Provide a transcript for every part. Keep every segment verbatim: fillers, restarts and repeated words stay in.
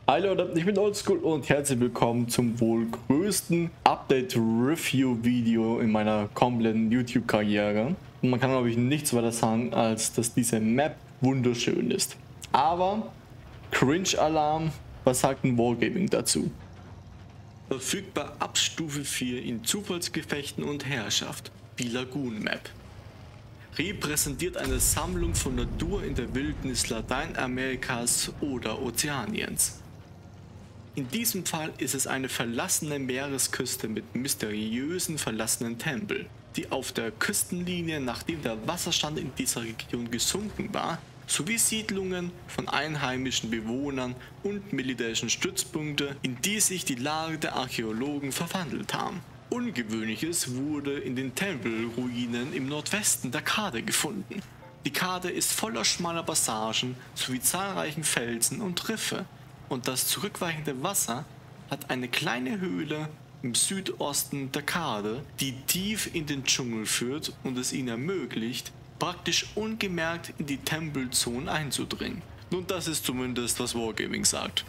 Hi Leute, ich bin Oldschool und herzlich willkommen zum wohl größten Update-Review-Video in meiner kompletten YouTube-Karriere. Und man kann, glaube ich, nichts weiter sagen, als dass diese Map wunderschön ist. Aber Cringe-Alarm, was sagt ein Wargaming dazu? Verfügbar ab Stufe vier in Zufallsgefechten und Herrschaft, die Lagoon Map. Repräsentiert eine Sammlung von Natur in der Wildnis Lateinamerikas oder Ozeaniens. In diesem Fall ist es eine verlassene Meeresküste mit mysteriösen verlassenen Tempeln, die auf der Küstenlinie, nachdem der Wasserstand in dieser Region gesunken war, sowie Siedlungen von einheimischen Bewohnern und militärischen Stützpunkte, in die sich die Lage der Archäologen verwandelt haben. Ungewöhnliches wurde in den Tempelruinen im Nordwesten der Karte gefunden. Die Karte ist voller schmaler Passagen sowie zahlreichen Felsen und Riffe, und das zurückweichende Wasser hat eine kleine Höhle im Südosten der Karte, die tief in den Dschungel führt und es ihnen ermöglicht, praktisch ungemerkt in die Tempelzonen einzudringen. Nun, das ist zumindest, was Wargaming sagt.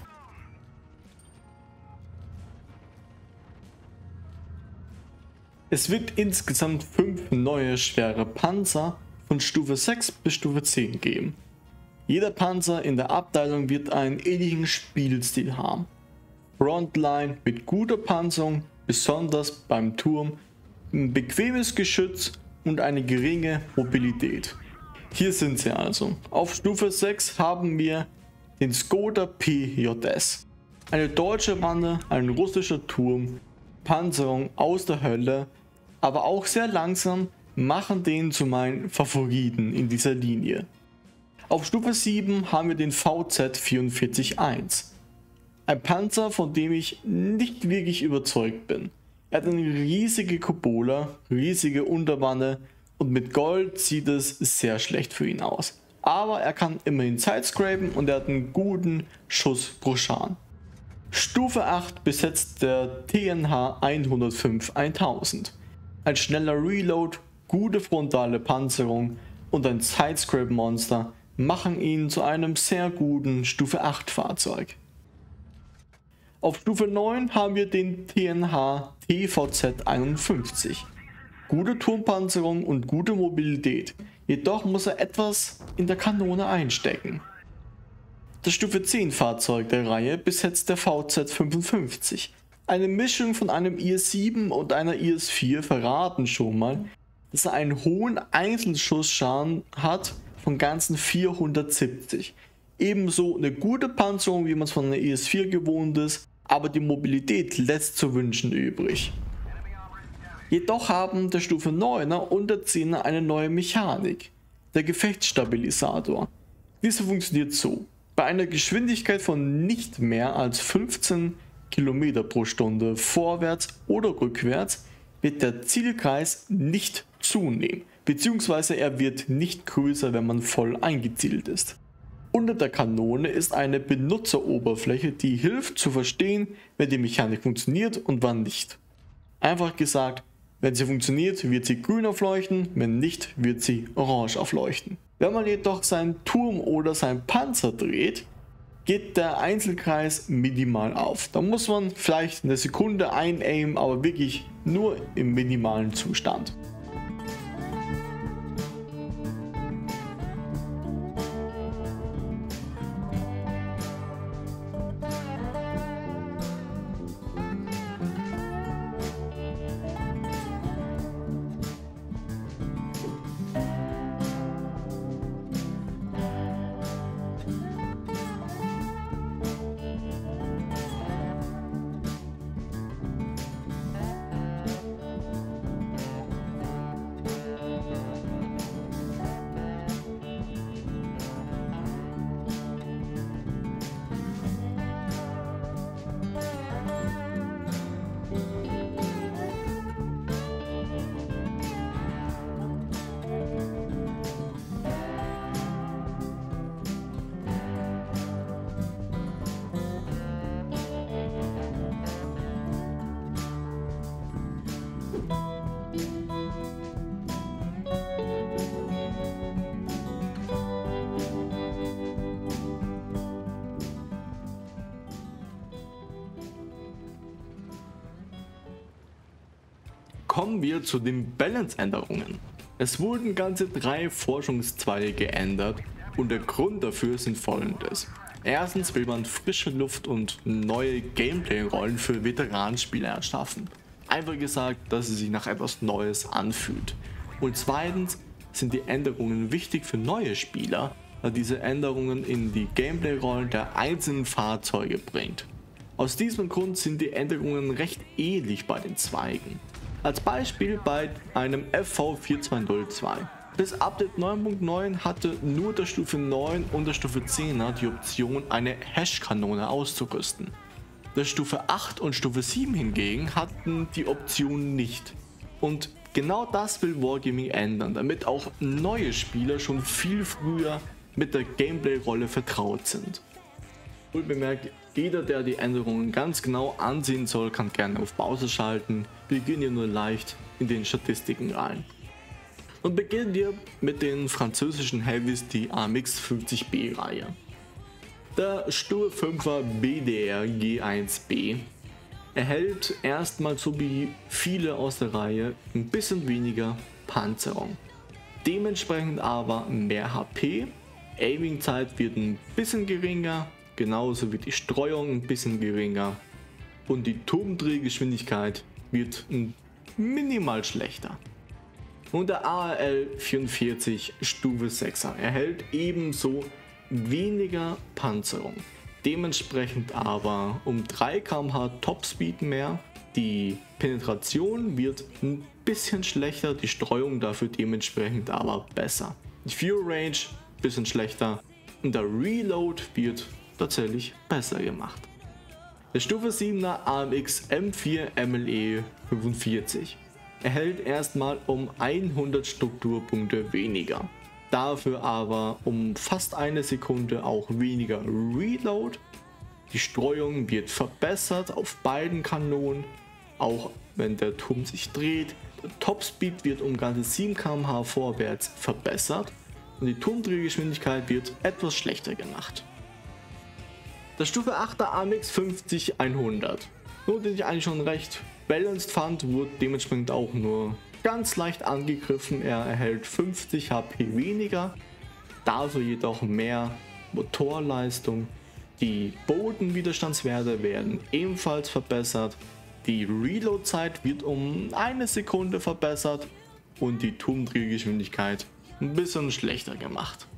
Es wird insgesamt fünf neue schwere Panzer von Stufe sechs bis Stufe zehn geben. Jeder Panzer in der Abteilung wird einen ähnlichen Spielstil haben. Frontline mit guter Panzerung, besonders beim Turm, ein bequemes Geschütz und eine geringe Mobilität. Hier sind sie also. Auf Stufe sechs haben wir den Skoda P J S. Eine deutsche Wanne, ein russischer Turm, Panzerung aus der Hölle, aber auch sehr langsam, machen den zu meinen Favoriten in dieser Linie. Auf Stufe sieben haben wir den V Z vierundvierzig eins. Ein Panzer, von dem ich nicht wirklich überzeugt bin. Er hat eine riesige Kupola, riesige Unterwanne und mit Gold sieht es sehr schlecht für ihn aus. Aber er kann immerhin Sidescrapen und er hat einen guten Schuss pro Schaden. Stufe acht besetzt der T N H hundertfünf tausend. Ein schneller Reload, gute frontale Panzerung und ein Sidescrape-Monster machen ihn zu einem sehr guten Stufe acht Fahrzeug. Auf Stufe neun haben wir den T N H T V Z einundfünfzig. Gute Turmpanzerung und gute Mobilität, jedoch muss er etwas in der Kanone einstecken. Das Stufe zehn Fahrzeug der Reihe besetzt der V Z fünfundfünfzig. Eine Mischung von einem I S sieben und einer I S vier verraten schon mal, dass er einen hohen Einzelschuss-Schaden hat von ganzen vierhundertsiebzig. Ebenso eine gute Panzerung, wie man es von einer I S vier gewohnt ist, aber die Mobilität lässt zu wünschen übrig. Jedoch haben der Stufe neuner und der zehner eine neue Mechanik, der Gefechtsstabilisator. Diese funktioniert so: Bei einer Geschwindigkeit von nicht mehr als fünfzehn Kilometer pro Stunde vorwärts oder rückwärts wird der Zielkreis nicht zunehmen, beziehungsweise er wird nicht größer, wenn man voll eingezielt ist. Unter der Kanone ist eine Benutzeroberfläche, die hilft zu verstehen, wenn die Mechanik funktioniert und wann nicht. Einfach gesagt, wenn sie funktioniert, wird sie grün aufleuchten, wenn nicht, wird sie orange aufleuchten. Wenn man jedoch seinen Turm oder seinen Panzer dreht, geht der Einzelkreis minimal auf. Da muss man vielleicht eine Sekunde einaimen, aber wirklich nur im minimalen Zustand. Kommen wir zu den Balance-Änderungen. Es wurden ganze drei Forschungszweige geändert und der Grund dafür sind folgendes. Erstens will man frische Luft und neue Gameplay-Rollen für Veteranenspieler erschaffen. Einfach gesagt, dass es sich nach etwas Neues anfühlt. Und zweitens sind die Änderungen wichtig für neue Spieler, da diese Änderungen in die Gameplay-Rollen der einzelnen Fahrzeuge bringt. Aus diesem Grund sind die Änderungen recht ähnlich bei den Zweigen. Als Beispiel bei einem F V vier zwei null zwei. Das Update neun Punkt neun hatte nur der Stufe neun und der Stufe zehner die Option, eine Hash-Kanone auszurüsten. Der Stufe acht und Stufe sieben hingegen hatten die Option nicht. Und genau das will Wargaming ändern, damit auch neue Spieler schon viel früher mit der Gameplay-Rolle vertraut sind. Wohlbemerkt, jeder, der die Änderungen ganz genau ansehen soll, kann gerne auf Pause schalten. Wir gehen hier nur leicht in den Statistiken rein. Und beginnen wir mit den französischen Heavys, die A M X fünfzig B Reihe. Der Stufe fünfer B D R G eins B erhält erstmal, so wie viele aus der Reihe, ein bisschen weniger Panzerung. Dementsprechend aber mehr H P, Aiming-Zeit wird ein bisschen geringer, genauso wie die Streuung ein bisschen geringer und die Turmdrehgeschwindigkeit wird minimal schlechter. Und der A R L vierundvierzig Stufe sechser erhält ebenso weniger Panzerung, dementsprechend aber um drei Kilometer pro Stunde Topspeed mehr, die Penetration wird ein bisschen schlechter, die Streuung dafür dementsprechend aber besser. Die Fuel Range ein bisschen schlechter und der Reload wird tatsächlich besser gemacht. Der Stufe siebener A M X M vier M L E fünfundvierzig erhält erstmal um hundert Strukturpunkte weniger. Dafür aber um fast eine Sekunde auch weniger Reload. Die Streuung wird verbessert auf beiden Kanonen, auch wenn der Turm sich dreht. Der Topspeed wird um ganze sieben Kilometer pro Stunde vorwärts verbessert und die Turmdrehgeschwindigkeit wird etwas schlechter gemacht. Der Stufe achter A M X fünfzig hundert, nur den ich eigentlich schon recht balanced fand, wurde dementsprechend auch nur ganz leicht angegriffen. Er erhält fünfzig H P weniger, dafür jedoch mehr Motorleistung. Die Bodenwiderstandswerte werden ebenfalls verbessert, die Reload-Zeit wird um eine Sekunde verbessert und die Turmdrehgeschwindigkeit ein bisschen schlechter gemacht.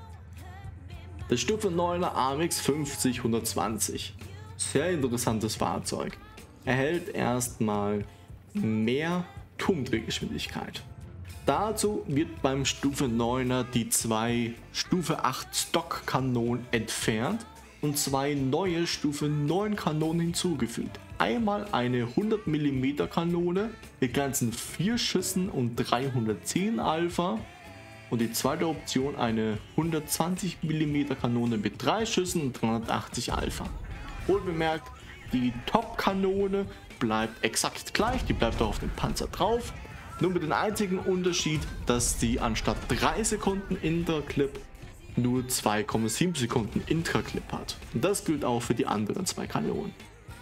Der Stufe neuner A M X fünfzig hundertzwanzig, sehr interessantes Fahrzeug, erhält erstmal mehr Turmdrehgeschwindigkeit. Dazu wird beim Stufe neuner die zwei Stufe acht Stockkanonen entfernt und zwei neue Stufe neun Kanonen hinzugefügt. Einmal eine hundert Millimeter Kanone mit ganzen vier Schüssen und dreihundertzehn Alpha und die zweite Option eine hundertzwanzig Millimeter Kanone mit drei Schüssen und dreihundertachtzig Alpha. Wohlbemerkt, die Top-Kanone bleibt exakt gleich, die bleibt auch auf dem Panzer drauf, nur mit dem einzigen Unterschied, dass die anstatt drei Sekunden Interclip nur zwei Komma sieben Sekunden Intraclip hat. Und das gilt auch für die anderen zwei Kanonen.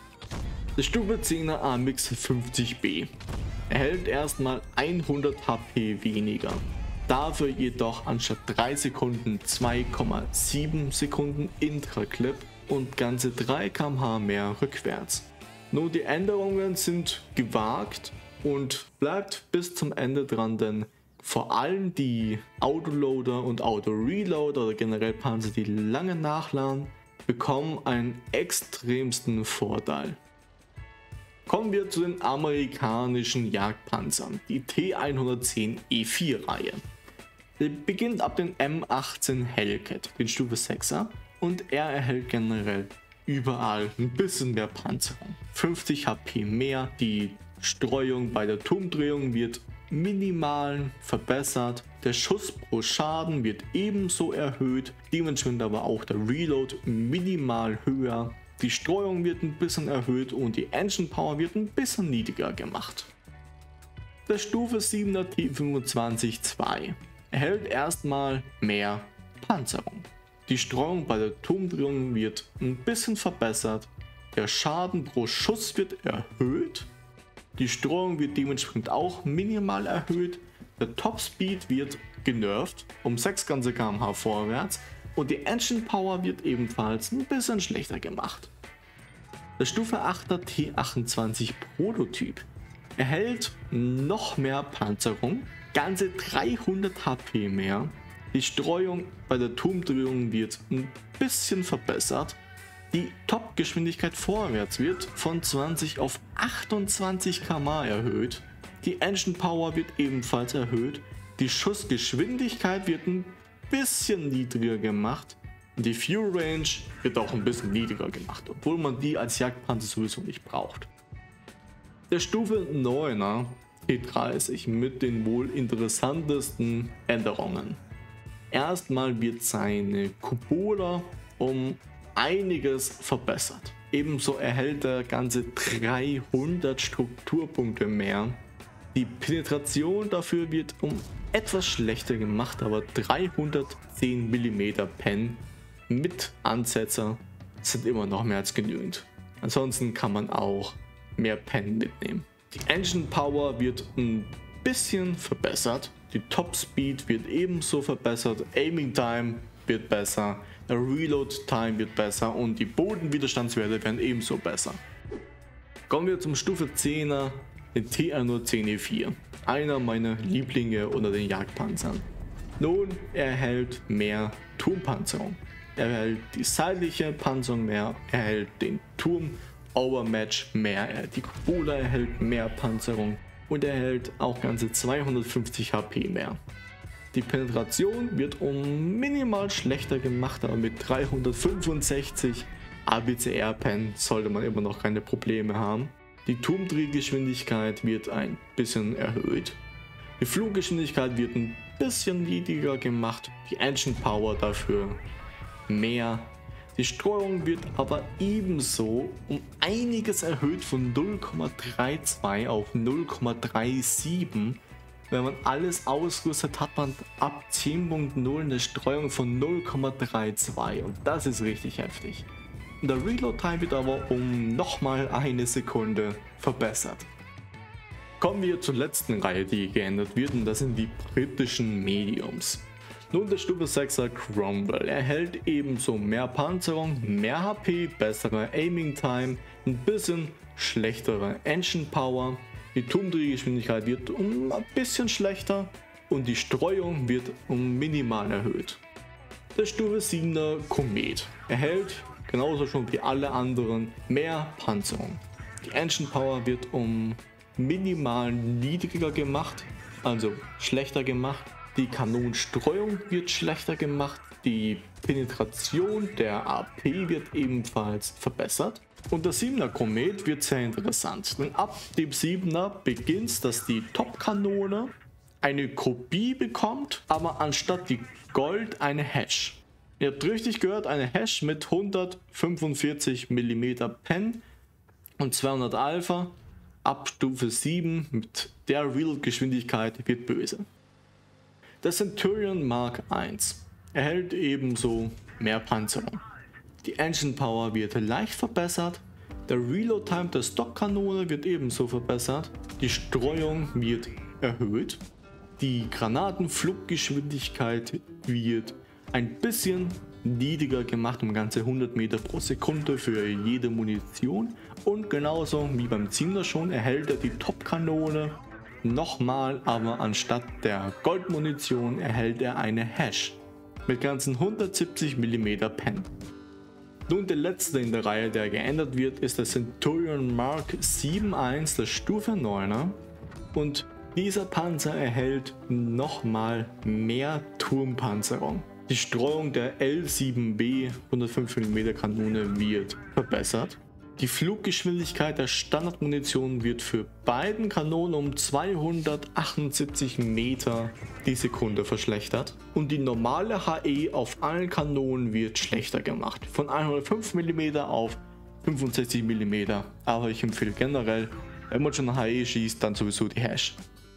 Der Stufe zehner A M X fünfzig B erhält erstmal hundert H P weniger, dafür jedoch anstatt drei Sekunden zwei Komma sieben Sekunden Intraclip und ganze drei Kilometer pro Stunde mehr rückwärts. Nur die Änderungen sind gewagt und bleibt bis zum Ende dran, denn vor allem die Autoloader und Auto-Reloader oder generell Panzer, die lange nachladen, bekommen einen extremsten Vorteil. Kommen wir zu den amerikanischen Jagdpanzern, die T hundertzehn E vier Reihe. Sie beginnt ab dem M achtzehn Hellcat, den Stufe sechser, und er erhält generell überall ein bisschen mehr Panzerung. fünfzig H P mehr, die Streuung bei der Turmdrehung wird minimal verbessert, der Schuss pro Schaden wird ebenso erhöht, dementsprechend aber auch der Reload minimal höher, die Streuung wird ein bisschen erhöht und die Engine Power wird ein bisschen niedriger gemacht. Der Stufe siebener T fünfundzwanzig zwei erhält erstmal mehr Panzerung. Die Streuung bei der Turmdrehung wird ein bisschen verbessert, der Schaden pro Schuss wird erhöht, Die Streuung wird dementsprechend auch minimal erhöht. Der Top Speed wird genervt um sechs ganze Kilometer pro Stunde vorwärts und die Engine Power wird ebenfalls ein bisschen schlechter gemacht. Der Stufe achter T achtundzwanzig Prototyp erhält noch mehr Panzerung, ganze dreihundert H P mehr. Die Streuung bei der Turmdrehung wird ein bisschen verbessert. Die Top-Geschwindigkeit vorwärts wird von zwanzig auf achtundzwanzig Kilometer pro Stunde erhöht. Die Engine Power wird ebenfalls erhöht. Die Schussgeschwindigkeit wird ein bisschen niedriger gemacht. Die Fuel Range wird auch ein bisschen niedriger gemacht, obwohl man die als Jagdpanzer sowieso nicht braucht. Der Stufe neuner T dreißig mit den wohl interessantesten Änderungen. Erstmal wird seine Cupola um einiges verbessert. Ebenso erhält er ganze dreihundert Strukturpunkte mehr. Die Penetration dafür wird um etwas schlechter gemacht, aber dreihundertzehn Millimeter Pen mit Ansetzer sind immer noch mehr als genügend. Ansonsten kann man auch mehr Pen mitnehmen. Die Engine Power wird ein bisschen verbessert. Die Top Speed wird ebenso verbessert. Aiming Time wird besser. Der Reload Time wird besser und die Bodenwiderstandswerte werden ebenso besser. Kommen wir zum Stufe zehner, den T hundertzehn E vier. Einer meiner Lieblinge unter den Jagdpanzern. Nun, er erhält mehr Turmpanzerung. Er erhält die seitliche Panzerung mehr, er erhält den Turm Overmatch mehr, die Cupola erhält mehr Panzerung und er erhält auch ganze zweihundertfünfzig H P mehr. Die Penetration wird um minimal schlechter gemacht, aber mit dreihundertfünfundsechzig A B C R-Pen sollte man immer noch keine Probleme haben. Die Turmdrehgeschwindigkeit wird ein bisschen erhöht. Die Fluggeschwindigkeit wird ein bisschen niedriger gemacht, die Engine Power dafür mehr. Die Streuung wird aber ebenso um einiges erhöht von null Komma zweiunddreißig auf null Komma siebenunddreißig. Wenn man alles ausrüstet, hat man ab zehn Punkt null eine Streuung von null Komma zweiunddreißig und das ist richtig heftig. Der Reload Time wird aber um nochmal eine Sekunde verbessert. Kommen wir zur letzten Reihe, die geändert wird, und das sind die britischen Mediums. Nun, der Stufe sechser Cromwell erhält ebenso mehr Panzerung, mehr H P, bessere Aiming Time, ein bisschen schlechtere Engine Power, die Turmdrehgeschwindigkeit wird um ein bisschen schlechter und die Streuung wird um minimal erhöht. Der Stufe siebener Komet erhält genauso schon wie alle anderen mehr Panzerung. Die Engine Power wird um minimal niedriger gemacht, also schlechter gemacht. Die Kanonenstreuung wird schlechter gemacht, die Penetration der A P wird ebenfalls verbessert. Und der siebener Komet wird sehr interessant, denn ab dem siebener beginnt, dass die Top-Kanone eine Kopie bekommt, aber anstatt die Gold eine Hash. Ihr habt richtig gehört, eine Hash mit hundertfünfundvierzig Millimeter Pen und zweihundert Alpha ab Stufe sieben mit der Reload-Geschwindigkeit wird böse. Der Centurion Mark eins erhält ebenso mehr Panzerung. Die Engine Power wird leicht verbessert, der Reload Time der Stockkanone wird ebenso verbessert, die Streuung wird erhöht, die Granatenfluggeschwindigkeit wird ein bisschen niedriger gemacht, um ganze hundert Meter pro Sekunde für jede Munition, und genauso wie beim Zehner schon erhält er die Top-Kanone nochmal, aber anstatt der Goldmunition erhält er eine Hash mit ganzen hundertsiebzig Millimeter Pen. Nun, der letzte in der Reihe, der geändert wird, ist der Centurion Mark sieben Punkt eins der Stufe neuner und dieser Panzer erhält nochmal mehr Turmpanzerung. Die Streuung der L sieben B hundertfünf Millimeter Kanone wird verbessert. Die Fluggeschwindigkeit der Standardmunition wird für beiden Kanonen um zweihundertachtundsiebzig Meter die Sekunde verschlechtert und die normale H E auf allen Kanonen wird schlechter gemacht, von hundertfünf Millimeter auf fünfundsechzig Millimeter, aber ich empfehle generell, wenn man schon H E schießt, dann sowieso die Hash.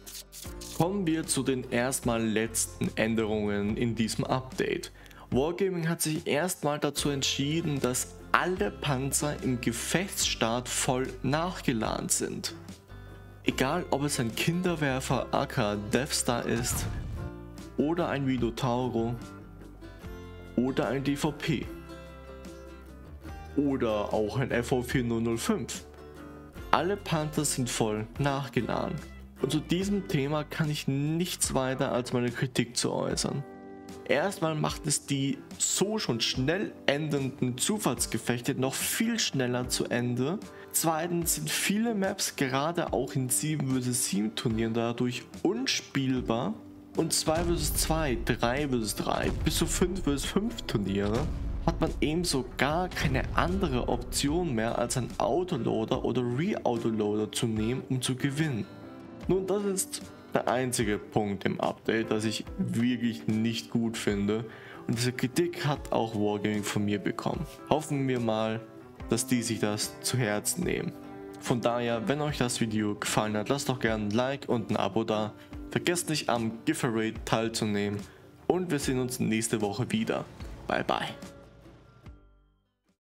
Kommen wir zu den erstmal letzten Änderungen in diesem Update. Wargaming hat sich erstmal dazu entschieden, dass alle Panzer im Gefechtsstart voll nachgeladen sind. Egal ob es ein Kinderwerfer aka Deathstar ist oder ein Minotauro oder ein D V P oder auch ein F V vier null null fünf. Alle Panther sind voll nachgeladen. Und zu diesem Thema kann ich nichts weiter als meine Kritik zu äußern. Erstmal macht es die so schon schnell endenden Zufallsgefechte noch viel schneller zu Ende. Zweitens sind viele Maps gerade auch in sieben versus sieben Turnieren dadurch unspielbar. Und zwei versus zwei, drei versus drei bis zu fünf versus fünf Turniere hat man ebenso gar keine andere Option mehr als einen Autoloader oder Re-Autoloader zu nehmen, um zu gewinnen. Nun, das ist der einzige Punkt im Update, das ich wirklich nicht gut finde, und diese Kritik hat auch Wargaming von mir bekommen. Hoffen wir mal, dass die sich das zu Herzen nehmen. Von daher, wenn euch das Video gefallen hat, lasst doch gerne ein Like und ein Abo da. Vergesst nicht am Giveaway teilzunehmen und wir sehen uns nächste Woche wieder. Bye bye.